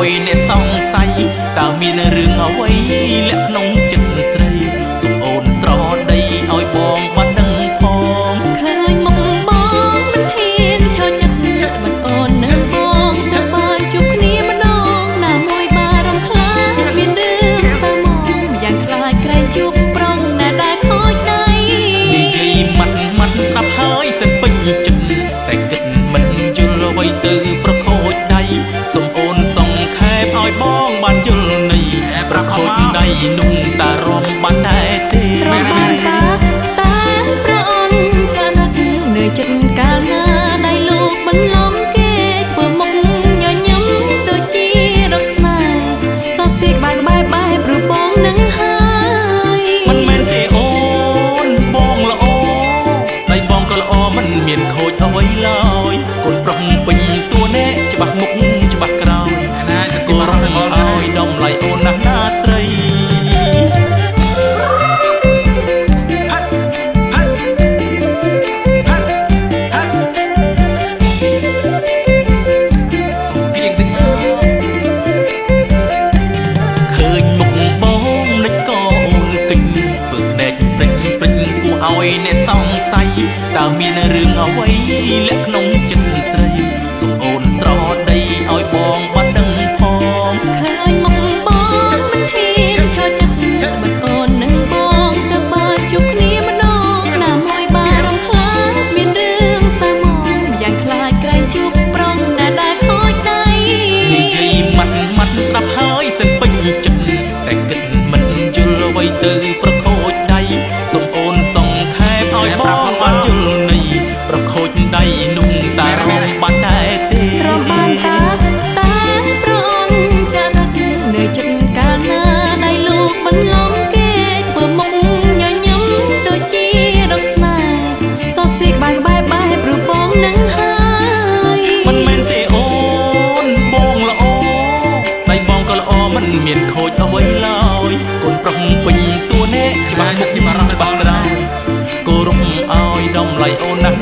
យអ្នកសង្ស័យតើមានរឿងអ្វីលាក់ក្នុងចិត្តស្រីសុំអូនស្រដីឲ្យបងបានដឹងផងឃើញមុខបងមិនហ៊ានឈរចិត្តមិនអូននឹងបងទៅបានជួបគ្នាម្ដងណាមួយបារម្ភខ្លាចមានរឿងសាមងយ៉ាងខ្លាចក្រែងជួបប្រុងណាដែលខូចដៃនិយាយម៉ាត់ស្ដាប់ហើយសិនពេញចិត្តតែគិតមិនយល់អ្វីទៅប្រខូចដៃសុំអូនសង្ខេបឲ្យបងបានយល់នៃប្រខូចដៃនោះតារំបានដែរទេរំបានតាប្រអូនចារឹកនៅចិត្តកាលណាដៃលោកបន្លំគេធ្វើមុខញញឹមដូចជារកស្នេហ៍សោះស៊ីក្បែរព្រោះបងនឹងហើយមិនមែនទេអូនបងល្អដៃបងក៏ល្អមិនមានខូចអ្វីឡើយកូនប្រុសពេញតួអ្នកច្បាស់មុខច្បាស់ក្រោយណាតែគួររំឲ្យដំឡៃអូនណាស់ណាស្រីឲ្យអ្នកសង្ស័យតើមានរឿងអ្វីលាក់ក្នុងចិត្តស្រីសុំអូនស្រដីឲ្យបងបានដឹងផងឃើញមុខបងមិនហ៊ានឈរចិត្តមិនអូននឹងបងទៅបានជួបគ្នាម្ដងណាមួយបារម្ភខ្លាចមានរឿងសាមងយ៉ាងខ្លាចក្រែងជួបប្រុងណាដែលខូចដៃនិយាយម៉ាត់ស្ដាប់ហើយសិនពេញចិត្តតែគិតមិនយល់អ្វីទៅប្រខូចដៃសុំអូនសង្ខេបឲ្យបងបានយល់នៃប្រខូចដៃនោះតារំបានដែរទេរំបានតាប្រអូនចារឹកនៅចិត្តកាលណាដៃលោកបន្លំគេធ្វើមុខញញឹមដូចជារកស្នេហ៍សោះស៊ីក្បែរព្រោះបងនឹងហើយមិនមែនទេអូនបងល្អដៃបងក៏ល្អមិនមានខូចអ្វីឡើយកូនប្រុសពេញតួអ្នកច្បាស់មុខច្បាស់ក្រោយគោរពឲ្យដំឡៃអូនណាស់